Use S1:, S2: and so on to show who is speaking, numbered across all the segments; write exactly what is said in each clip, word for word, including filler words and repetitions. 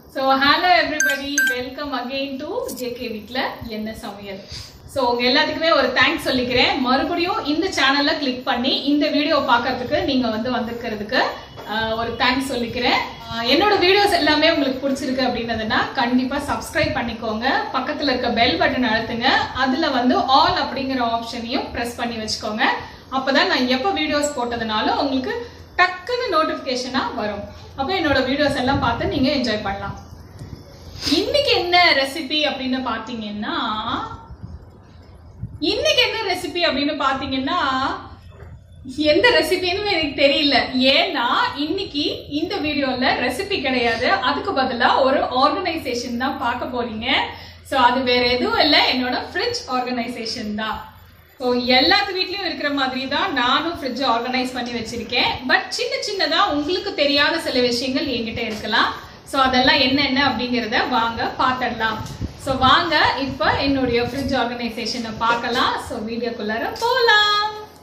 S1: So hello everybody, welcome again to J K வீட்ல என்ன சமையல். So உங்க எல்லாத்துக்குமே ஒரு தேங்க்ஸ் சொல்லிக்கிறேன். மறுபடியும் இந்த சேனலை கிளிக் பண்ணி இந்த வீடியோ பார்க்கிறதுக்கு நீங்க வந்து வந்திருக்கிறதுக்கு ஒரு தேங்க்ஸ் சொல்லிக்கிறேன். என்னோட வீடியோஸ் எல்லாமே உங்களுக்கு பிடிச்சிருக்கு அப்படின்றதுனா கண்டிப்பா சப்ஸ்கிரைப் பண்ணிக்கோங்க. பக்கத்துல இருக்க பெல் பட்டன் அழுத்துங்க. அதுல வந்து ஆல் அப்படிங்கிற ஆப்ஷனையும் பிரஸ் பண்ணி வச்சுக்கோங்க. அப்பதான் நான் எப்ப வீடியோஸ் போட்டதுனாலும் உங்களுக்கு டக்குன்னு நோட்டிபிகேஷனா வரும். அப்ப என்னோட வீடியோஸ் எல்லாம் பார்த்து நீங்க என்ஜாய் பண்ணலாம். இன்னைக்கு என்ன ரெசிபி அப்படின்னு பாத்தீங்கன்னா இன்னைக்கு என்ன ரெசிபி அப்படின்னு பாத்தீங்கன்னா எந்த ரெசிபின்னு எனக்கு தெரியல. ஏன்னா இன்னைக்கு இந்த வீடியோல ரெசிபி கிடையாது, அதுக்கு பதிலா ஒரு ஆர்கனைசேஷன் தான் பார்க்க போறீங்க. சோ அது வேற எதுவும் இல்ல, என்னோட ஃப்ரிட்ஜ் ஆர்கனைசேஷன் தான். ஸோ எல்லாத்து வீட்லயும் இருக்கிற மாதிரி தான் நானும் ஃப்ரிட்ஜ் ஆர்கனைஸ் பண்ணி வச்சிருக்கேன். பட் சின்ன சின்னதா உங்களுக்கு தெரியாத சில விஷயங்கள் என்கிட்ட இருக்கலாம். ஸோ அதெல்லாம் என்னென்ன அப்படிங்கிறத வாங்க பார்த்துடலாம். ஸோ வாங்க இப்போ என்னுடைய ஃப்ரிட்ஜ் ஆர்கனைசேஷனை பார்க்கலாம். ஸோ வீடியோக்குள்ளார போகலாம்.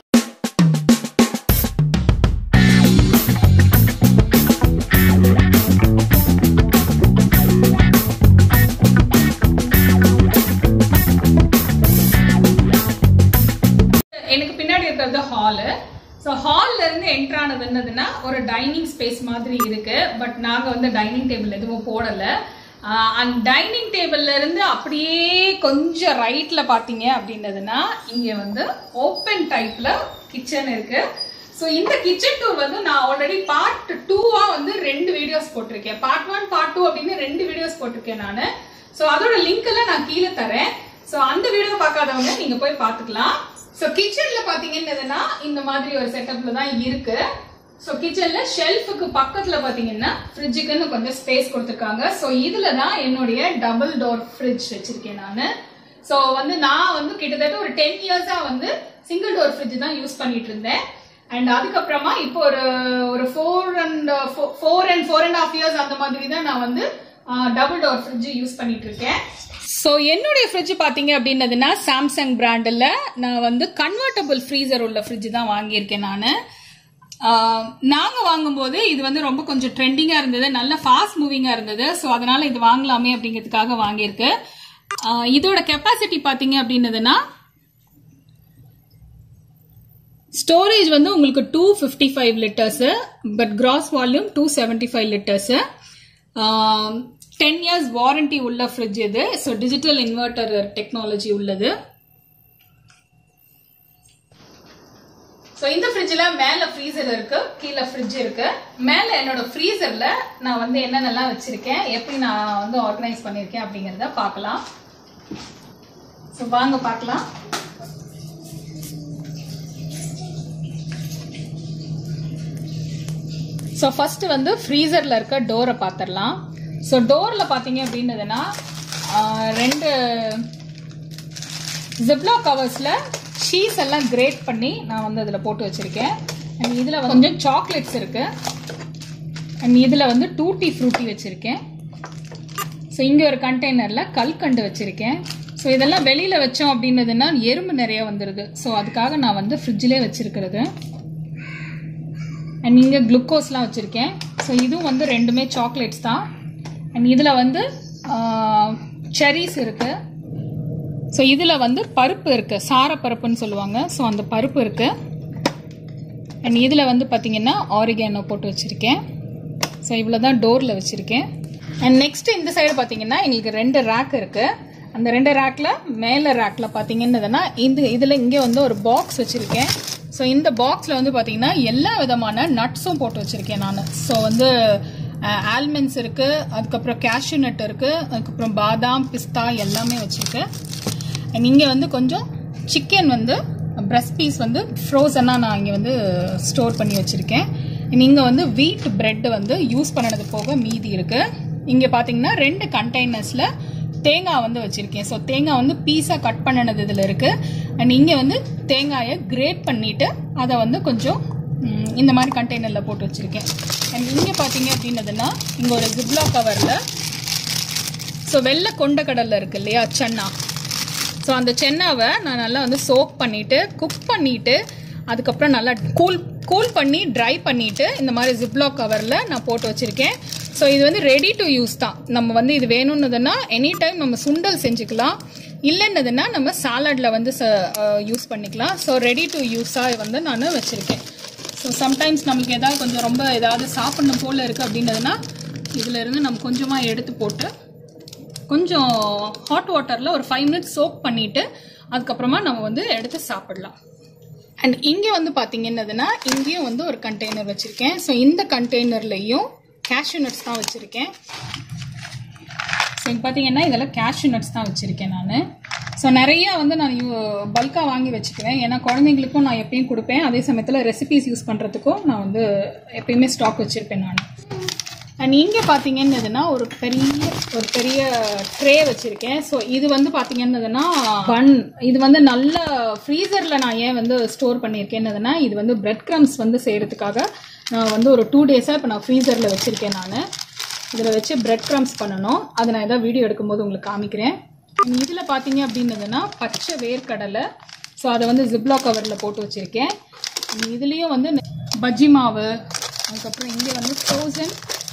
S1: எனக்கு பின்னாடி இருக்கிறது ஹாலு. ஸோ ஹால்ல இருந்து என்ட்ரு ஆனது என்னதுன்னா ஒரு டைனிங் ஸ்பேஸ் மாதிரி இருக்கு. பட் நாங்க வந்து டைனிங் டேபிள் எதுவும் போடல. அந்த டைனிங் டேபிள்ல இருந்து அப்படியே கொஞ்சம் ரைட்ல பாத்தீங்க அப்படின்னதுன்னா இங்க வந்து ஓப்பன் டைப்ல கிச்சன் இருக்கு. ஸோ இந்த கிச்சன் டூர் வந்து நான் ஆல்ரெடி பார்ட் டூவா வந்து ரெண்டு வீடியோஸ் போட்டிருக்கேன். பார்ட் ஒன் பார்ட் டூ அப்படின்னு ரெண்டு வீடியோஸ் போட்டிருக்கேன் நான். ஸோ அதோட லிங்க் எல்லாம் நான் கீழே தரேன். ஸோ அந்த வீடியோ பார்க்காதவங்க நீங்க போய் பார்த்துக்கலாம். ஸோ கிச்சன்ல பாத்தீங்கன்னா இந்த மாதிரி ஒரு செட்டப்ல தான் இருக்கு. ஸோ கிச்சன்ல ஷெல்ஃபுக்கு பக்கத்துல பாத்தீங்கன்னா ஃப்ரிட்ஜுக்குன்னு கொஞ்சம் ஸ்பேஸ் கொடுத்துருக்காங்க. ஸோ இதுல தான் என்னுடைய டபுள் டோர் ஃப்ரிட்ஜ் வச்சிருக்கேன் நான். ஸோ வந்து நான் வந்து கிட்டத்தட்ட ஒரு டென் இயர்ஸா வந்து சிங்கிள் டோர் ஃப்ரிட்ஜ் தான் யூஸ் பண்ணிட்டு இருந்தேன். அண்ட் அதுக்கப்புறமா இப்போ ஒரு ஒரு four and four and four and half years அந்த மாதிரி தான் நான் வந்து டபுள் டோர் ஃப்ரிட்ஜ் யூஸ் பண்ணிட்டு இருக்கேன். ஸோ என்னுடைய ஃப்ரிட்ஜ் பார்த்தீங்க அப்படின்னதுன்னா சாம்சங் பிராண்டில் நான் வந்து கன்வெர்டபிள் ஃப்ரீசர் உள்ள ஃப்ரிட்ஜ் தான் வாங்கியிருக்கேன் நான். நாங்கள் வாங்கும்போது இது வந்து ரொம்ப கொஞ்சம் ட்ரெண்டிங்காக இருந்தது, நல்ல ஃபாஸ்ட் மூவிங்காக இருந்தது. ஸோ அதனால இது வாங்கலாமே அப்படிங்கிறதுக்காக வாங்கியிருக்கு. இதோட கெப்பாசிட்டி பார்த்தீங்க அப்படின்னதுன்னா ஸ்டோரேஜ் வந்து உங்களுக்கு two fifty five litres, but gross volume two seventy five litres. Ten years warranty உள்ள ஃப்ரிட்ஜ் இது. ஸோ டிஜிட்டல் இன்வெர்டர் டெக்னாலஜி உள்ளது. ஸோ இந்த ஃப்ரிட்ஜில் மேலே ஃப்ரீசர் இருக்கு, கீழே ஃப்ரிட்ஜ் இருக்கு. மேலே என்னோட ஃப்ரீசர்ல நான் வந்து என்னென்னலாம் வச்சிருக்கேன், எப்படி நான் வந்து ஆர்கனைஸ் பண்ணியிருக்கேன் அப்படிங்கிறத பார்க்கலாம். ஸோ வாங்க பார்க்கலாம். ஸோ ஃபர்ஸ்ட் வந்து ஃப்ரீசர்ல இருக்க டோரை பார்த்துடலாம். ஸோ டோரில் பார்த்தீங்க அப்படின்னதுன்னா ரெண்டு ஜிப்லா கவர்ஸில் சீஸ் எல்லாம் கிரேட் பண்ணி நான் வந்து அதில் போட்டு வச்சுருக்கேன். அண்ட் இதில் கொஞ்சம் சாக்லேட்ஸ் இருக்குது. அண்ட் இதில் வந்து டூட்டி ஃப்ரூட்டி வச்சுருக்கேன். ஸோ இங்கே ஒரு கண்டெய்னரில் கல்கண்டு வச்சுருக்கேன். ஸோ இதெல்லாம் வெளியில் வச்சோம் அப்படின்னதுன்னா எறும்பு நிறைய வந்துடுது. ஸோ அதுக்காக நான் வந்து ஃப்ரிட்ஜிலே வச்சுருக்கிறது. அண்ட் இங்கே குளுக்கோஸ்லாம் வச்சுருக்கேன். ஸோ இதுவும் வந்து ரெண்டுமே சாக்லேட்ஸ் தான். அண்ட் இதில் வந்து செரிஸ் இருக்கு. ஸோ இதில் வந்து பருப்பு இருக்கு, சாரப்பருப்புன்னு சொல்லுவாங்க. ஸோ அந்த பருப்பு இருக்கு. அண்ட் இதில் வந்து பார்த்தீங்கன்னா ஆரிகானோ போட்டு வச்சிருக்கேன். ஸோ இவ்வளோ தான் டோரில் வச்சிருக்கேன். அண்ட் நெக்ஸ்ட் இந்த சைடு பார்த்தீங்கன்னா எங்களுக்கு ரெண்டு ரேக் இருக்கு. அந்த ரெண்டு ரேக்ல மேலே ரேக்ல பார்த்தீங்கன்னா இந்த இதில் இங்கே வந்து ஒரு பாக்ஸ் வச்சிருக்கேன். ஸோ இந்த பாக்ஸில் வந்து பார்த்தீங்கன்னா எல்லா விதமான நட்ஸும் போட்டு வச்சிருக்கேன் நான். ஸோ வந்து ஆல்மண்ட்ஸ் இருக்கு, அதுக்கப்புறம் கேஷ்யூ நட் இருக்கு, அதுக்கப்புறம் பாதாம் பிஸ்தா எல்லாமே வச்சிருக்கேன். அண்ட் இங்கே வந்து கொஞ்சம் சிக்கன் வந்து பிரஸ்ட் பீஸ் வந்து ஃப்ரோசனாக நான் இங்கே வந்து ஸ்டோர் பண்ணி வச்சிருக்கேன். இங்கே வந்து வீட் பிரெட் வந்து யூஸ் பண்ணது போக மீதி இருக்கு. இங்கே பார்த்தீங்கன்னா ரெண்டு கண்டெய்னர்ஸில் தேங்காய் வந்து வச்சிருக்கேன். ஸோ தேங்காய் வந்து பீஸாக கட் பண்ணினது இதில் இருக்கு. அண்ட் இங்கே வந்து தேங்காயை கிரேட் பண்ணிட்டு அதை வந்து கொஞ்சம் இந்த மாதிரி கண்டெய்னரில் போட்டு வச்சிருக்கேன். அண்ட் இங்கே பார்த்தீங்க அப்படின்னதுன்னா இங்கே ஒரு ஜிப்லா கவரில் ஸோ வெள்ளை கொண்டக்கடலை இருக்கு இல்லையா, சென்னா. ஸோ அந்த சென்னாவை நான் நல்லா வந்து சோக் பண்ணிட்டு குக் பண்ணிட்டு அதுக்கப்புறம் நல்லா கூல் கூல் பண்ணி ட்ரை பண்ணிட்டு இந்த மாதிரி ஜிப்லாக் கவரில் நான் போட்டு வச்சிருக்கேன். ஸோ இது வந்து ரெடி டு யூஸ் தான். நம்ம வந்து இது வேணும்னதுன்னா எனி டைம் நம்ம சுண்டல் செஞ்சுக்கலாம், இல்லைன்னதுன்னா நம்ம சாலடில் வந்து யூஸ் பண்ணிக்கலாம். ஸோ ரெடி டு யூஸாக வந்து நான் வச்சுருக்கேன். ஸோ சம்டைம்ஸ் நம்மளுக்கு ஏதாவது கொஞ்சம் ரொம்ப ஏதாவது சாப்பிடணும் போல் இருக்குது அப்படின்னதுன்னா இதில் இருந்து நம்ம கொஞ்சமாக எடுத்து போட்டு கொஞ்சம் ஹாட் வாட்டரில் ஒரு ஃபைவ் மினிட்ஸ் சோக் பண்ணிவிட்டு அதுக்கப்புறமா நம்ம வந்து எடுத்து சாப்பிடலாம். அண்ட் இங்கே வந்து பார்த்தீங்கன்னதுன்னா இங்கேயும் வந்து ஒரு கண்டெய்னர் வச்சுருக்கேன். ஸோ இந்த கண்டெய்னர்லேயும் கேஷ்யூ நட்ஸ் தான் வச்சுருக்கேன். ஸோ இங்கே பார்த்தீங்கன்னா இதெல்லாம் கேஷ்யூ நட்ஸ் தான் வச்சுருக்கேன் நான். ஸோ நிறையா வந்து நான் பல்காக வாங்கி வச்சுக்குவேன், ஏன்னா குழந்தைங்களுக்கும் நான் எப்பயும் கொடுப்பேன், அதே சமயத்தில் ரெசிபிஸ் யூஸ் பண்ணுறதுக்கும் நான் வந்து எப்பயுமே ஸ்டாக் வச்சுருப்பேன் நான். அண்ட் இங்கே பார்த்தீங்கன்னதுன்னா ஒரு பெரிய ஒரு பெரிய ட்ரே வச்சுருக்கேன். ஸோ இது வந்து பார்த்தீங்கன்னதுன்னா பன், இது வந்து நல்ல ஃப்ரீசரில் நான் ஏன் வந்து ஸ்டோர் பண்ணியிருக்கேன்னதுன்னா இது வந்து பிரெட் க்ரம்ஸ் வந்து செய்கிறதுக்காக நான் வந்து ஒரு டூ டேஸாக இப்போ நான் ஃப்ரீசரில் வச்சுருக்கேன். நான் இதில் வச்சு பிரெட் க்ரம்ஸ் பண்ணணும், அதை நான் ஏதாவது வீடியோ எடுக்கும்போது உங்களுக்கு காமிக்கிறேன். இதில் பார்த்தீங்க அப்படின்னதுன்னா பச்சை வேர்க்கடலை, ஸோ அதை வந்து ஜிப்லா கவரில் போட்டு வச்சுருக்கேன். இதுலேயும் வந்து பஜ்ஜி மாவு, அதுக்கப்புறம் இங்கே வந்து ஃப்ரோசன்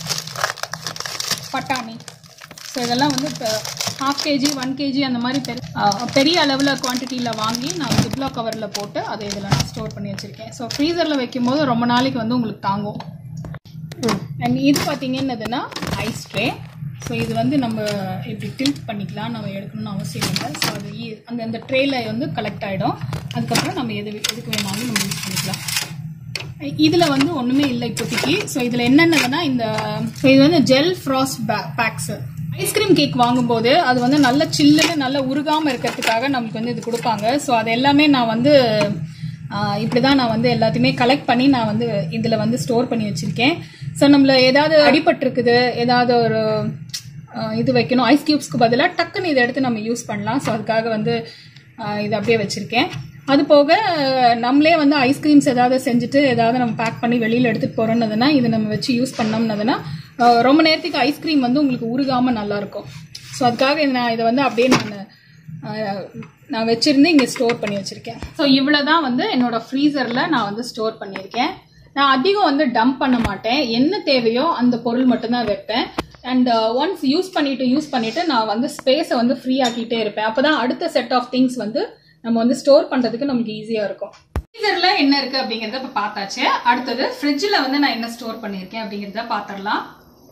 S1: பட்டாணி. ஸோ இதெல்லாம் வந்து இப்போ ஹாஃப் கேஜி ஒன் கேஜி அந்த மாதிரி பெரிய பெரிய அளவில் குவான்டிட்டியில் வாங்கி நான் ஜிப்லா கவரில் போட்டு அதை இதில் நான் ஸ்டோர் பண்ணி வச்சுருக்கேன். ஸோ ஃப்ரீசரில் வைக்கும்போது ரொம்ப நாளைக்கு வந்து உங்களுக்கு தாங்கும். அண்ட் இது பார்த்தீங்கன்னதுன்னா ஐஸ் ட்ரே. ஸோ இது வந்து நம்ம இப்படி டில்ட் பண்ணிக்கலாம், நம்ம எடுக்கணும்னு அவசியம் இல்லை. ஸோ அது அந்த அந்த ட்ரேயில் வந்து கலெக்ட் ஆகிடும், அதுக்கப்புறம் நம்ம எது எதுக்கு வேணாலும் நம்ம யூஸ் பண்ணிக்கலாம். இதில் வந்து ஒன்றுமே இல்லை இப்போதைக்கு. ஸோ இதில் என்னென்னதுன்னா இந்த இது வந்து gel frost packs. Ice cream cake வாங்கும்போது அது வந்து நல்ல சில்லுன்னு நல்லா உருகாமல் இருக்கிறதுக்காக நமக்கு வந்து இது கொடுப்பாங்க. ஸோ அது எல்லாமே நான் வந்து இப்படி தான் நான் வந்து எல்லாத்தையுமே கலெக்ட் பண்ணி நான் வந்து இதில் வந்து ஸ்டோர் பண்ணி வச்சுருக்கேன். ஸோ நம்மள ஏதாவது அடிபட்டிருக்குது, ஏதாவது ஒரு இது வைக்கணும், ஐஸ் கியூப்ஸ்க்கு பதிலாக டக்குன்னு இதை எடுத்து நம்ம யூஸ் பண்ணலாம். ஸோ அதுக்காக வந்து இது அப்படியே வச்சுருக்கேன். அது போக நம்மளே வந்து ஐஸ்கிரீம்ஸ் ஏதாவது செஞ்சுட்டு ஏதாவது நம்ம பேக் பண்ணி வெளியில் எடுத்துகிட்டு போகிறோன்னதுன்னா இதை நம்ம வச்சு யூஸ் பண்ணோம்னதுன்னா ரொம்ப நேரத்துக்கு ஐஸ்கிரீம் வந்து உங்களுக்கு உருகாமல் நல்லாயிருக்கும். ஸோ அதுக்காக நான் இதை வந்து அப்படியே நான் நான் வச்சுருந்து இங்கே ஸ்டோர் பண்ணி வச்சுருக்கேன். ஸோ இவ்வளோ தான் வந்து என்னோட ஃப்ரீசரில் நான் வந்து ஸ்டோர் பண்ணியிருக்கேன். நான் அதிகம் வந்து டம்ப் பண்ண மாட்டேன், என்ன தேவையோ அந்த பொருள் மட்டும்தான் வைப்பேன். அண்ட் ஒன்ஸ் யூஸ் பண்ணிவிட்டு யூஸ் பண்ணிவிட்டு நான் வந்து ஸ்பேஸை வந்து ஃப்ரீ ஆக்கிட்டே இருப்பேன். அப்போ தான் அடுத்த செட் ஆஃப் திங்ஸ் வந்து நம்ம வந்து ஸ்டோர் பண்ணுறதுக்கு நமக்கு ஈஸியாக இருக்கும். ஃப்ரீசரில் என்ன இருக்குது அப்படிங்கிறத இப்போ பார்த்தாச்சு. அடுத்தது ஃப்ரிட்ஜில் வந்து நான் என்ன ஸ்டோர் பண்ணியிருக்கேன் அப்படிங்கிறத பார்த்துடலாம்.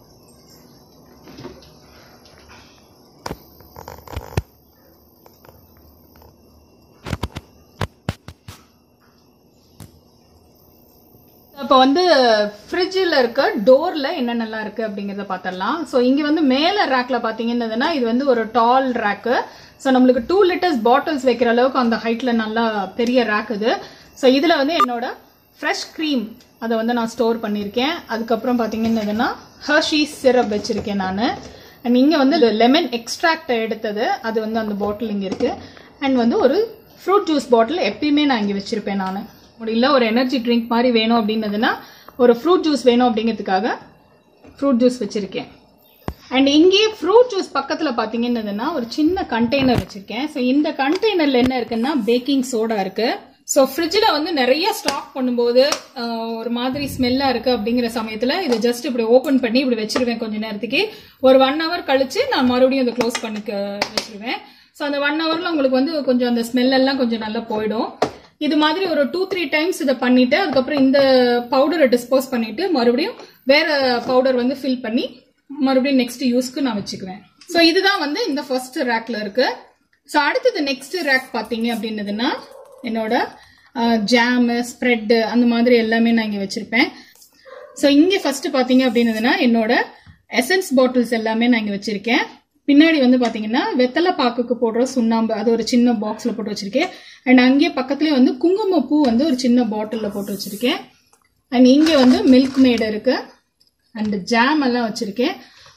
S1: இப்போ வந்து ஃப்ரிட்ஜில் இருக்க டோரில் என்னென்னலாம் இருக்குது அப்படிங்கிறத பார்த்துடலாம். ஸோ இங்கே வந்து மேலே ரேக்கில் பார்த்தீங்கன்னா இது வந்து ஒரு டால் ரேக்கு. ஸோ நம்மளுக்கு டூ லிட்டர்ஸ் பாட்டில்ஸ் வைக்கிற அளவுக்கு அந்த ஹைட்டில் நல்லா பெரிய ரேக் இது. ஸோ இதில் வந்து என்னோட ஃப்ரெஷ் க்ரீம் அதை வந்து நான் ஸ்டோர் பண்ணியிருக்கேன். அதுக்கப்புறம் பார்த்தீங்கன்னா ஹர்ஷீஸ் சிரப் வச்சுருக்கேன் நான். அண்ட் இங்கே வந்து லெமன் எக்ஸ்ட்ராக்ட் எடுத்தது அது வந்து அந்த பாட்டில் இங்கே இருக்குது. அண்ட் வந்து ஒரு ஃப்ரூட் ஜூஸ் பாட்டில் எப்பயுமே நான் இங்கே வச்சுருப்பேன் நான். இல்லை ஒரு எனர்ஜி ட்ரிங்க் மாதிரி வேணும் அப்படின்னதுன்னா ஒரு ஃப்ரூட் ஜூஸ் வேணும் அப்படிங்கிறதுக்காக ஃப்ரூட் ஜூஸ் வச்சுருக்கேன். அண்ட் இங்கே ஃப்ரூட் ஜூஸ் பக்கத்தில் பார்த்தீங்கன்னதுன்னா ஒரு சின்ன கண்டெய்னர் வச்சுருக்கேன். ஸோ இந்த கண்டெய்னரில் என்ன இருக்குன்னா பேக்கிங் சோடா இருக்குது. ஸோ ஃப்ரிட்ஜில் வந்து நிறைய ஸ்டாக் பண்ணும்போது ஒரு மாதிரி ஸ்மெல்லாக இருக்குது அப்படிங்கிற சமயத்தில் இதை ஜஸ்ட் இப்படி ஓப்பன் பண்ணி இப்படி வச்சிருவேன் கொஞ்சம் நேரத்துக்கு. ஒரு ஒன் ஹவர் கழிச்சு நான் மறுபடியும் அதை க்ளோஸ் பண்ணி வச்சிருவேன். ஸோ அந்த ஒன் ஹவரில் உங்களுக்கு வந்து கொஞ்சம் அந்த ஸ்மெல்லாம் கொஞ்சம் நல்லா போயிடும். இது மாதிரி ஒரு டூ த்ரீ டைம்ஸ் இதை பண்ணிட்டு அதுக்கப்புறம் இந்த பவுடரை டிஸ்போஸ் பண்ணிட்டு மறுபடியும் வேற பவுடர் வந்து ஃபில் பண்ணி மறுபடியும் நெக்ஸ்ட் யூஸ்க்கு நான் வச்சுக்குவேன். ஸோ இதுதான் வந்து இந்த ஃபர்ஸ்ட் ரேக்ல இருக்கு. ஸோ அடுத்தது நெக்ஸ்ட் ரேக் பார்த்தீங்க அப்படின்னதுன்னா என்னோட ஜாமு ஸ்ப்ரெட்டு அந்த மாதிரி எல்லாமே நான் இங்கே வச்சிருப்பேன். ஸோ இங்கே ஃபர்ஸ்ட் பார்த்தீங்க அப்படின்னதுன்னா என்னோட எசன்ஸ் பாட்டில்ஸ் எல்லாமே நான் இங்கே வச்சிருக்கேன். பின்னாடி வந்து பார்த்தீங்கன்னா வெத்தலை பாக்குக்கு போடுற சுண்ணாம்பு அது ஒரு சின்ன பாக்ஸில் போட்டு வச்சிருக்கேன். அண்ட் அங்கேயே பக்கத்துலேயே வந்து குங்குமப்பூ வந்து ஒரு சின்ன பாட்டிலில் போட்டு வச்சிருக்கேன். அண்ட் இங்கே வந்து மில்க் மேட் இருக்கு. அண்ட் ஜாம் எல்லாம் வச்சிருக்கேன்.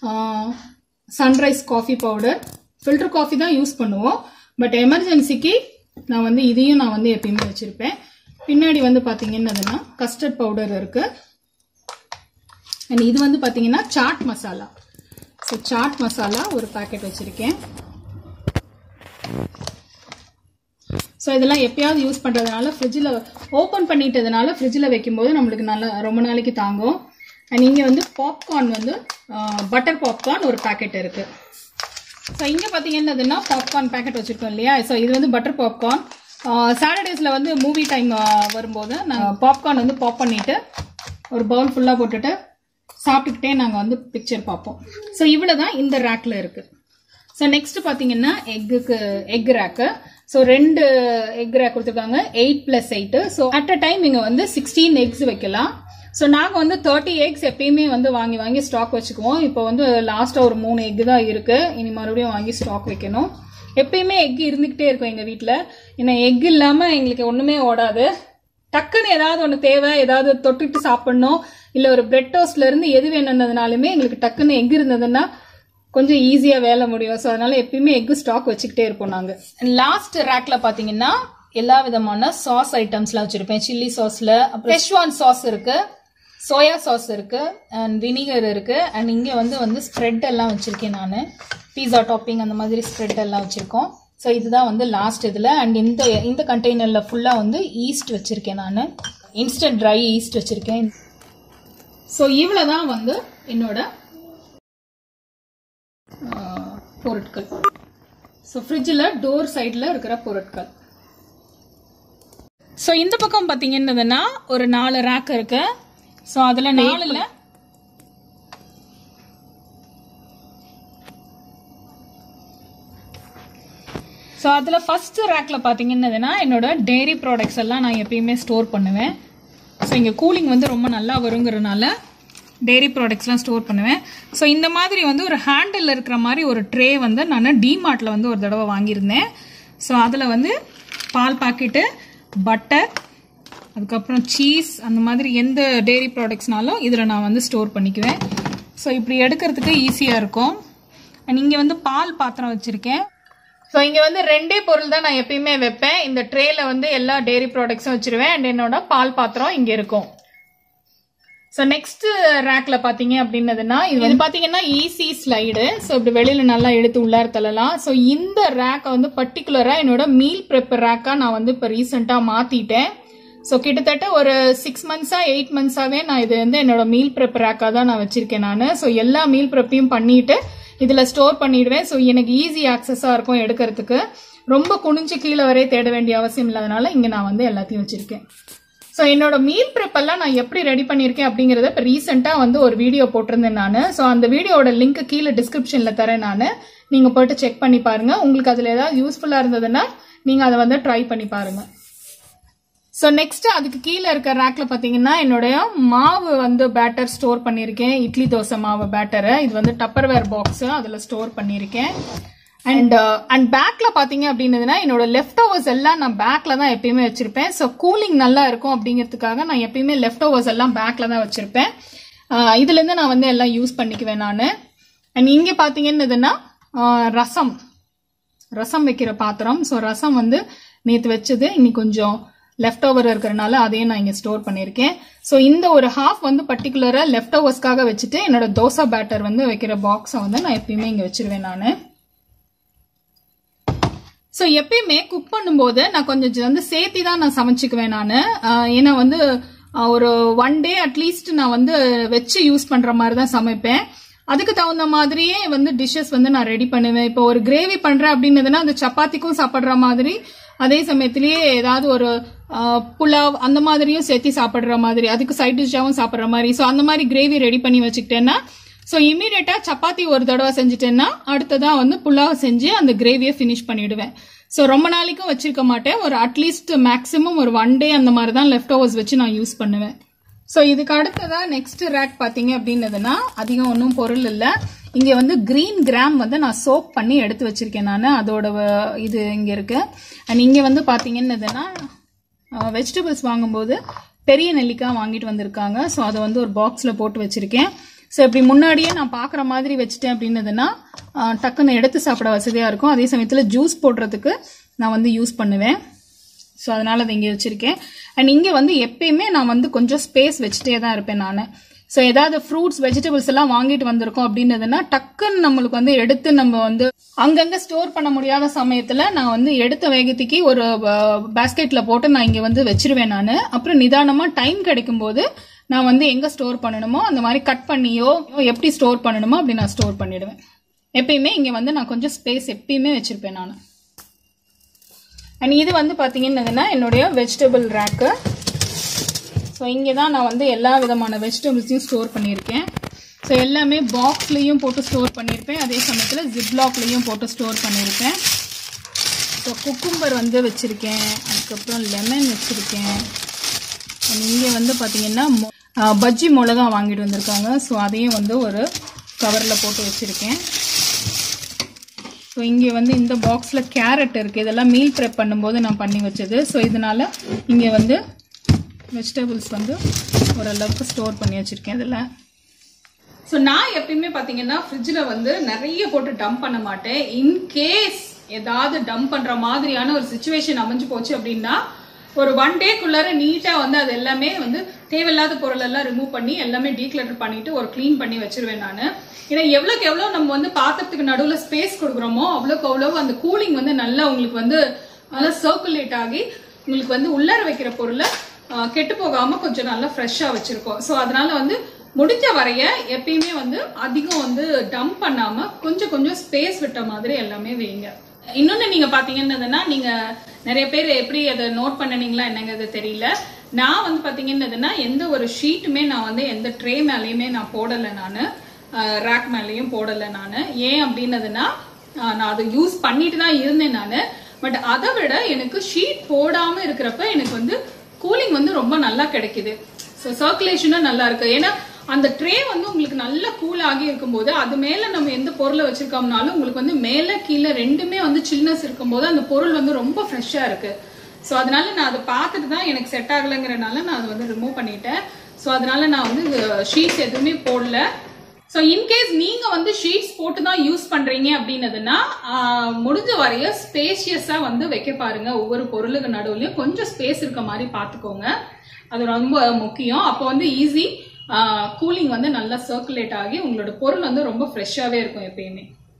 S1: Sunrise coffee powder, filter coffee தான் யூஸ் பண்ணுவோம், பட் எமர்ஜென்சிக்கு நான் வந்து இதையும் நான் வந்து எப்பயுமே வச்சிருப்பேன். பின்னாடி வந்து பார்த்தீங்கன்னா கஸ்டர்ட் பவுடர் இருக்கு. அண்ட் இது வந்து பார்த்தீங்கன்னா சாட் மசாலா. ஸோ சாட் மசாலா ஒரு பேக்கெட் வச்சிருக்கேன். ஸோ இதெல்லாம் எப்பயாவது யூஸ் பண்ணுறதுனால ஃப்ரிட்ஜில் ஓப்பன் பண்ணிட்டதுனால ஃப்ரிட்ஜில் வைக்கும்போது நம்மளுக்கு நல்லா ரொம்ப நாளைக்கு தாங்கும். அண்ட் இங்கே வந்து பாப்கார்ன் வந்து பட்டர் பாப்கார்ன் ஒரு பேக்கெட் இருக்குது. ஸோ இங்கே பார்த்தீங்கன்னா பாப்கார்ன் பேக்கெட் வச்சுருக்கோம் இல்லையா. ஸோ இது வந்து பட்டர் பாப்கார்ன். சாட்டர்டேஸில் வந்து மூவி டைம் வரும்போது நாங்கள் பாப்கார்ன் வந்து பாப் பண்ணிவிட்டு ஒரு பவுல் ஃபுல்லாக போட்டுட்டு சாப்பிட்டுக்கிட்டே நாங்கள் வந்து பிக்சர் பார்ப்போம். ஸோ இவ்வளோ தான் இந்த ரேக்கில் இருக்குது. ஸோ நெக்ஸ்ட் பார்த்தீங்கன்னா எக்குக்கு எக் ரேக்கு. ஸோ ரெண்டு எக் ரேக் கொடுத்துருக்காங்க, eight plus eight. So at a time இங்கே வந்து சிக்ஸ்டீன் எக்ஸ் வைக்கலாம். ஸோ நாங்கள் வந்து தேர்ட்டி எக்ஸ் எப்பயுமே வந்து வாங்கி வாங்கி ஸ்டாக் வச்சுக்குவோம். இப்போ வந்து லாஸ்ட்டாக ஒரு மூணு எக் தான் இருக்குது. இனி மறுபடியும் வாங்கி ஸ்டாக் வைக்கணும். எப்பயுமே எக் இருந்துக்கிட்டே இருக்கும் எங்கள் வீட்டில். ஏன்னா எக் இல்லாமல் எங்களுக்கு ஒன்றுமே ஓடாது. டக்குன்னு ஏதாவது ஒன்று தேவை, ஏதாவது தொட்டுட்டு சாப்பிடணும், இல்லை ஒரு பிரெட் டோஸ்ட்லேருந்து எது வேணும்னதுனாலுமே எங்களுக்கு டக்குன்னு எக் இருந்ததுன்னா கொஞ்சம் ஈஸியாக வேலை முடியும். ஸோ அதனால எப்பயுமே எக்கு ஸ்டாக் வச்சுக்கிட்டே இருப்போம் நாங்கள். லாஸ்ட் ரேக்ல பார்த்தீங்கன்னா எல்லா விதமான சாஸ் ஐட்டம்ஸ்லாம் வச்சுருப்பேன். சில்லி சாஸில் அப்புறம் செஷ்வான் சாஸ் இருக்கு, சோயா சாஸ் இருக்கு, அண்ட் வினிகர் இருக்கு. அண்ட் இங்கே வந்து வந்து ஸ்ப்ரெட் எல்லாம் வச்சிருக்கேன் நான். பீஸா டாப்பிங் அந்த மாதிரி ஸ்ப்ரெட் எல்லாம் வச்சிருக்கோம். ஸோ இதுதான் வந்து லாஸ்ட் இதில். அண்ட் இந்த இந்த கண்டெய்னரில் ஃபுல்லாக வந்து ஈஸ்ட் வச்சிருக்கேன் நான். இன்ஸ்டன்ட் ட்ரை ஈஸ்ட் வச்சிருக்கேன். ஸோ இவ்வளோ தான் வந்து என்னோட பொருட்கள். ஸோ ஃப்ரிட்ஜில் டோர் சைடில் இருக்கிற பொருட்கள். ஸோ இந்த பக்கம் பார்த்தீங்கன்னா ஒரு நாலு ரேக் இருக்கு. ஸோ அதில் நாலுல ஸோ அதில் ஃபர்ஸ்ட் ரேக்ல பார்த்தீங்கன்னா என்னோட டெய்ரி ப்ராடக்ட்ஸ் எல்லாம் நான் எப்பயுமே ஸ்டோர் பண்ணுவேன். ஸோ இங்கே கூலிங் வந்து ரொம்ப நல்லா வருங்கிறனால டெய்ரி ப்ராடக்ட்ஸ்லாம் ஸ்டோர் பண்ணுவேன். ஸோ இந்த மாதிரி வந்து ஒரு ஹேண்டில் இருக்கிற மாதிரி ஒரு ட்ரே வந்து நான் டிமார்ட்டில் வந்து ஒரு தடவை வாங்கியிருந்தேன். ஸோ அதில் வந்து பால் பாக்கெட்டு, பட்டர், அதுக்கப்புறம் சீஸ், அந்த மாதிரி எந்த டெய்ரி ப்ராடக்ட்ஸ்னாலும் இதில் நான் வந்து ஸ்டோர் பண்ணிக்குவேன். ஸோ இப்படி எடுக்கிறதுக்கு ஈஸியாக இருக்கும். அண்ட் இங்கே வந்து பால் பாத்திரம் வச்சுருக்கேன். ஸோ இங்கே வந்து ரெண்டே பொருள் தான் நான் எப்பயுமே வைப்பேன். இந்த ட்ரேல வந்து எல்லா டெய்ரி ப்ராடக்ட்ஸும் வச்சிருவேன். அண்ட் என்னோட பால் பாத்திரம் இங்கே இருக்கும். ஸோ நெக்ஸ்ட் ரேக்ல பார்த்தீங்க அப்படின்னதுன்னா இது பார்த்தீங்கன்னா ஈஸி ஸ்லைடு. ஸோ இப்படி வெளியில நல்லா எடுத்து உள்ளார தள்ளலாம். ஸோ இந்த ரேக்கை வந்து பர்டிகுலராக என்னோட மீல் ப்ரெப் ரேக்காக நான் வந்து இப்போ ரீசெண்டாக மாற்றிட்டேன். ஸோ கிட்டத்தட்ட ஒரு சிக்ஸ் மந்த்ஸா எயிட் மந்த்ஸாவே நான் இது வந்து என்னோட மீல் ப்ரெப் ரேக்காக தான் நான் வச்சிருக்கேன் நான். ஸோ எல்லா மீல் ப்ரெப்பையும் பண்ணிட்டு இதில் ஸ்டோர் பண்ணிடுவேன். ஸோ எனக்கு ஈஸி ஆக்சஸாக இருக்கும் எடுக்கிறதுக்கு. ரொம்ப குனிஞ்சு கீழே வரையே தேட வேண்டிய அவசியம் இல்லாதனால இங்கே நான் வந்து எல்லாத்தையும் வச்சிருக்கேன். ஸோ என்னோட மீல் ப்ரெப் எல்லாம் நான் எப்படி ரெடி பண்ணியிருக்கேன் அப்படிங்கிறத இப்போ ரீசெண்டாக வந்து ஒரு வீடியோ போட்டிருந்தேன் நான். ஸோ அந்த வீடியோட லிங்க் கீழே டிஸ்கிரிப்ஷனில் தரேன் நான். நீங்கள் போயிட்டு செக் பண்ணி பாருங்க. உங்களுக்கு அதில் ஏதாவது யூஸ்ஃபுல்லாக இருந்ததுன்னா நீங்கள் அதை வந்து ட்ரை பண்ணி பாருங்க. ஸோ நெக்ஸ்ட் அதுக்கு கீழே இருக்க ரேக்ல பார்த்தீங்கன்னா என்னுடைய மாவு வந்து பேட்டர் ஸ்டோர் பண்ணியிருக்கேன். இட்லி தோசை மாவு பேட்டரை இது வந்து டப்பர்வேர் பாக்ஸ் அதில் ஸ்டோர் பண்ணியிருக்கேன். அண்ட் அண்ட் பேக்ல பாத்தீங்க அப்படின்னதுன்னா என்னோட லெஃப்ட் ஓவர்ஸ் எல்லாம் நான் பேக்ல தான் எப்பயுமே வச்சிருப்பேன். ஸோ கூலிங் நல்லா இருக்கும் அப்படிங்கிறதுக்காக நான் எப்பயுமே லெஃப்ட் ஓவர்ஸ் எல்லாம் பேக்ல தான் வச்சிருப்பேன். இதுல இருந்து நான் வந்து எல்லாம் யூஸ் பண்ணிக்குவேன் நான். அண்ட் இங்க பாத்தீங்கன்னா ரசம் ரசம் வைக்கிற பாத்திரம். ஸோ ரசம் வந்து நேற்று வச்சது இன்னைக்கு கொஞ்சம் லெஃப்ட் ஓவர் இருக்கிறனால அதையும் நான் இங்க ஸ்டோர் பண்ணியிருக்கேன். ஸோ இந்த ஒரு ஹாஃப் வந்து பர்டிகுலரா லெஃப்ட் ஓவர்ஸ்க்காக வச்சுட்டு என்னோட தோசை பேட்டர் வந்து வைக்கிற பாக்ஸை வந்து நான் எப்பயுமே இங்க வச்சிருவேன் நான். ஸோ எப்பயுமே குக் பண்ணும்போது நான் கொஞ்சம் வந்து சேர்த்தி தான் நான் சமைச்சுக்குவேன் நான். ஏன்னா வந்து ஒரு ஒன் டே அட்லீஸ்ட் நான் வந்து வச்சு யூஸ் பண்ற மாதிரி தான் சமைப்பேன். அதுக்கு தகுந்த மாதிரியே வந்து டிஷ்ஷஸ் வந்து நான் ரெடி பண்ணுவேன். இப்போ ஒரு கிரேவி பண்றேன் அப்படின்னதுன்னா அந்த சப்பாத்திக்கும் சாப்பிட்ற மாதிரி, அதே சமயத்திலேயே ஏதாவது ஒரு புலாவ் அந்த மாதிரியும் சேர்த்து சாப்பிட்ற மாதிரி, அதுக்கு சைட் டிஷ்ஷாவும் சாப்பிட்ற மாதிரி. ஸோ அந்த மாதிரி கிரேவி ரெடி பண்ணி வச்சுக்கிட்டேன்னா ஸோ இமீடியட்டா சப்பாத்தி ஒரு தடவை செஞ்சுட்டேன்னா அடுத்ததான் வந்து புலாவ் செஞ்சு அந்த கிரேவியை ஃபினிஷ் பண்ணிடுவேன். ஸோ ரொம்ப நாளைக்கும் வச்சிருக்க மாட்டேன். ஒரு அட்லீஸ்ட் மேக்ஸிமம் ஒரு ஒன் டே அந்த மாதிரி தான் லெஃப்ட் ஓவர்ஸ் வச்சு நான் யூஸ் பண்ணுவேன். ஸோ இதுக்கு அடுத்ததா நெக்ஸ்ட் ரேக் பார்த்தீங்க அப்படின்னதுன்னா அதிகம் ஒன்றும் பொருள் இல்லை. இங்க வந்து கிரீன் கிராம் வந்து நான் சோப் பண்ணி எடுத்து வச்சிருக்கேன் நான். அதோட இது இங்க இருக்கு. அண்ட் இங்க வந்து பாத்தீங்கன்னா வெஜிடபிள்ஸ் வாங்கும்போது பெரிய நெல்லிக்காய் வாங்கிட்டு வந்திருக்காங்க. ஸோ அதை வந்து ஒரு பாக்ஸ்ல போட்டு வச்சிருக்கேன். ஸோ இப்படி முன்னாடியே நான் பாக்குற மாதிரி வச்சுட்டேன் அப்படின்னதுன்னா டக்குன்னு எடுத்து சாப்பிட வசதியா இருக்கும். அதே சமயத்தில் ஜூஸ் போடுறதுக்கு நான் வந்து யூஸ் பண்ணுவேன். ஸோ அதனால அதை இங்கே வச்சிருக்கேன். அண்ட் இங்கே வந்து எப்பயுமே நான் வந்து கொஞ்சம் ஸ்பேஸ் வச்சுட்டே தான் இருப்பேன் நான். ஸோ ஏதாவது ஃப்ரூட்ஸ் வெஜிடபிள்ஸ் எல்லாம் வாங்கிட்டு வந்திருக்கோம் அப்படின்னதுன்னா டக்குன்னு நம்மளுக்கு வந்து எடுத்து நம்ம வந்து அங்கங்க ஸ்டோர் பண்ண முடியாத சமயத்துல நான் வந்து எடுத்த வேகத்துக்கு ஒரு பாஸ்கெட்ல போட்டு நான் இங்க வந்து வச்சிருவேன் நான். அப்புறம் நிதானமா டைம் கிடைக்கும் போது நான் வந்து எங்க ஸ்டோர் பண்ணணுமோ அந்த மாதிரி கட் பண்ணியோ எப்படி ஸ்டோர் பண்ணணுமோ அப்படி நான் ஸ்டோர் பண்ணிடுவேன். எப்பயுமே இங்க வந்து நான் கொஞ்சம் ஸ்பேஸ் எப்பயுமே வச்சிருப்பேன் நான். அண்ட் இது வந்து பாத்தீங்கன்னா என்னுடைய வெஜிடபிள் ரேக்கு. ஸோ இங்கே தான் நான் வந்து எல்லா விதமான வெஜிடபிள்ஸையும் ஸ்டோர் பண்ணியிருக்கேன். ஸோ எல்லாமே பாக்ஸ்லையும் போட்டு ஸ்டோர் பண்ணியிருப்பேன், அதே சமயத்தில் ஜிப்லாக்லையும் போட்டு ஸ்டோர் பண்ணியிருப்பேன். ஸோ குக்கும்பர் வந்து வச்சுருக்கேன், அதுக்கப்புறம் லெமன் வச்சுருக்கேன். இங்கே வந்து பார்த்தீங்கன்னா பஜ்ஜி மிளகா வாங்கிட்டு வந்திருக்காங்க. ஸோ அதையும் வந்து ஒரு கவரில் போட்டு வச்சுருக்கேன். ஸோ இங்கே வந்து இந்த பாக்ஸில் கேரட் இருக்குது, இதெல்லாம் மீல் ப்ரெப் பண்ணும்போது நான் பண்ணி வச்சது. ஸோ இதனால் இங்கே வந்து வெஜிடபிள்ஸ் வந்து ஓரளவுக்கு ஸ்டோர் பண்ணி வச்சுருக்கேன் இதில். ஸோ நான் எப்பயுமே பார்த்தீங்கன்னா ஃப்ரிட்ஜில் வந்து நிறைய போட்டு டம்ப் பண்ண மாட்டேன். இன்கேஸ் ஏதாவது டம்ப் பண்ணுற மாதிரியான ஒரு சுச்சுவேஷன் அமைஞ்சு போச்சு அப்படின்னா ஒரு ஒன் டேக்குள்ளார நீட்டாக வந்து அது எல்லாமே வந்து தேவையில்லாத பொருள் எல்லாம் ரிமூவ் பண்ணி எல்லாமே டீக்ளட்டர் பண்ணிட்டு ஒரு க்ளீன் பண்ணி வச்சிருவேன் நான். ஏன்னா எவ்வளோக்கு எவ்வளோ நம்ம வந்து பாத்திரத்துக்கு நடுவில் ஸ்பேஸ் கொடுக்குறோமோ அவ்வளோக்கு அவ்வளோ அந்த கூலிங் வந்து நல்லா உங்களுக்கு வந்து நல்லா சர்க்குலேட் ஆகி உங்களுக்கு வந்து உள்ளார வைக்கிற பொருளை கெட்டு போகாம கொஞ்சம் நல்லா ஃப்ரெஷ்ஷா வச்சிருக்கோம். ஸோ அதனால வந்து முடிஞ்ச வரைய எப்பயுமே வந்து அதிகம் வந்து டம்ப் பண்ணாம கொஞ்சம் கொஞ்சம் ஸ்பேஸ் விட்ட மாதிரி எல்லாமே வைங்க. இன்னொன்னு நீங்க பாத்தீங்கன்னா நீங்க நிறைய பேர் எப்படி அதை நோட் பண்ணனீங்களா என்னங்கிறது தெரியல. நான் வந்து பாத்தீங்கன்னா எந்த ஒரு ஷீட்டுமே நான் வந்து எந்த ட்ரே மேலேயுமே நான் போடலை, நான் ரேக் மேலேயும் போடலை நான். ஏன் அப்படின்னதுன்னா நான் அதை யூஸ் பண்ணிட்டு தான் இருந்தேன் நான். பட் அதை விட எனக்கு ஷீட் போடாம இருக்கிறப்ப எனக்கு வந்து கூலிங் வந்து ரொம்ப நல்லா கிடைக்குது. ஸோ சர்க்குலேஷனும் நல்லா இருக்கு. ஏன்னா அந்த ட்ரே வந்து உங்களுக்கு நல்லா கூல் ஆகி இருக்கும்போது அது மேல நம்ம எந்த பொருளை வச்சிருக்கோம்னாலும் உங்களுக்கு வந்து மேல கீழே ரெண்டுமே வந்து சில்னஸ் இருக்கும்போது அந்த பொருள் வந்து ரொம்ப ஃப்ரெஷ்ஷா இருக்கு. ஸோ அதனால நான் அதை பார்த்துட்டு தான் எனக்கு செட் ஆகலைங்கிறனால நான் அதை வந்து ரிமூவ் பண்ணிட்டேன். ஸோ அதனால நான் வந்து ஷீட்ஸ் எதுவுமே போடல. ஸோ இன்கேஸ் நீங்க வந்து ஷீட்ஸ் போட்டு தான் யூஸ் பண்றீங்க அப்படின்னதுன்னா முடிஞ்ச வரைய ஸ்பேஷியஸா வந்து வைக்க பாருங்க. ஒவ்வொரு பொருளுக்கு நடுவுலயும் கொஞ்சம் ஸ்பேஸ் இருக்க மாதிரி பாத்துக்கோங்க, அது ரொம்ப முக்கியம். அப்போ வந்து ஈஸி கூலிங் வந்து நல்லா சர்க்குலேட் ஆகி உங்களோட பொருள் வந்து ரொம்ப ஃப்ரெஷ்ஷாவே இருக்கும் எப்பயுமே.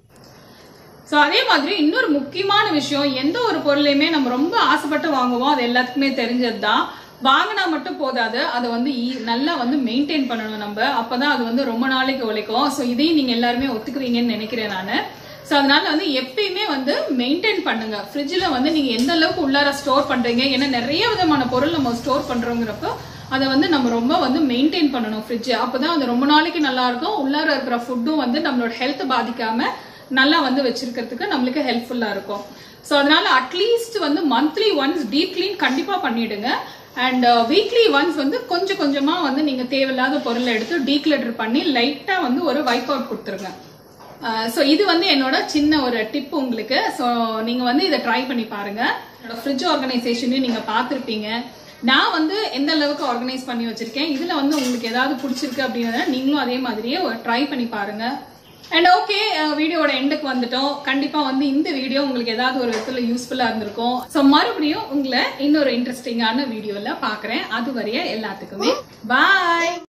S1: ஸோ அதே மாதிரி இன்னொரு முக்கியமான விஷயம், எந்த ஒரு பொருளையுமே நம்ம ரொம்ப ஆசைப்பட்டு வாங்குவோம், அது எல்லாத்துக்குமே தெரிஞ்சது தான். வாங்கினா மட்டும் போதாது, அதை வந்து நல்லா வந்து மெயின்டைன் பண்ணணும் நம்ம, அப்பதான் அது வந்து ரொம்ப நாளைக்கு உழைக்கும். ஸோ இதையும் நீங்க எல்லாருமே ஒத்துக்குவீங்கன்னு நினைக்கிறேன் நான். ஸோ அதனால வந்து எப்பயுமே வந்து மெயின்டைன் பண்ணுங்க. ஃப்ரிட்ஜில் வந்து நீங்க எந்த அளவுக்கு உள்ளார ஸ்டோர் பண்றீங்க, ஏன்னா நிறைய விதமான பொருள் நம்ம ஸ்டோர் பண்றோங்கிறப்போ அதை வந்து நம்ம ரொம்ப வந்து மெயின்டைன் பண்ணணும் ஃப்ரிட்ஜ். அப்பதான் அது ரொம்ப நாளைக்கு நல்லா இருக்கும். உள்ளார இருக்கிற ஃபுட்டும் வந்து நம்மளோட ஹெல்த் பாதிக்காம நல்லா வந்து வச்சிருக்கிறதுக்கு நம்மளுக்கு ஹெல்ப்ஃபுல்லா இருக்கும். ஸோ அதனால அட்லீஸ்ட் வந்து மந்த்லி ஒன்ஸ் டீப் கிளீன் கண்டிப்பா பண்ணிடுங்க. அண்ட் வீக்லி ஒன்ஸ் வந்து கொஞ்சம் கொஞ்சமா வந்து நீங்க தேவையில்லாத பொருளை எடுத்து டீக்ளட்டர் பண்ணி லைட்டா வந்து ஒரு வைப் அவுட் கொடுத்துருங்க. ஸோ இது வந்து என்னோட சின்ன ஒரு டிப் உங்களுக்கு. ஸோ நீங்க வந்து இதை ட்ரை பண்ணி பாருங்க. என்னோட ஃப்ரிட்ஜ் ஆர்கனைசேஷனையும் நீங்க பார்த்துருப்பீங்க. நான் வந்து எந்த அளவுக்கு ஆர்கனைஸ் பண்ணி வச்சிருக்கேன், இதுல வந்து உங்களுக்கு ஏதாவது பிடிச்சிருக்கு அப்படின்னா நீங்களும் அதே மாதிரியே ட்ரை பண்ணி பாருங்க. அண்ட் ஓகே, வீடியோட எண்டுக்கு வந்துட்டோம். கண்டிப்பா வந்து இந்த வீடியோ உங்களுக்கு ஏதாவது ஒரு விதத்துல யூஸ்ஃபுல்லா இருந்திருக்கும். ஸோ மறுபடியும் உங்களை இன்னொரு இன்ட்ரெஸ்டிங்கான வீடியோல பாக்குறேன். அது வரைய எல்லாத்துக்குமே பாய்.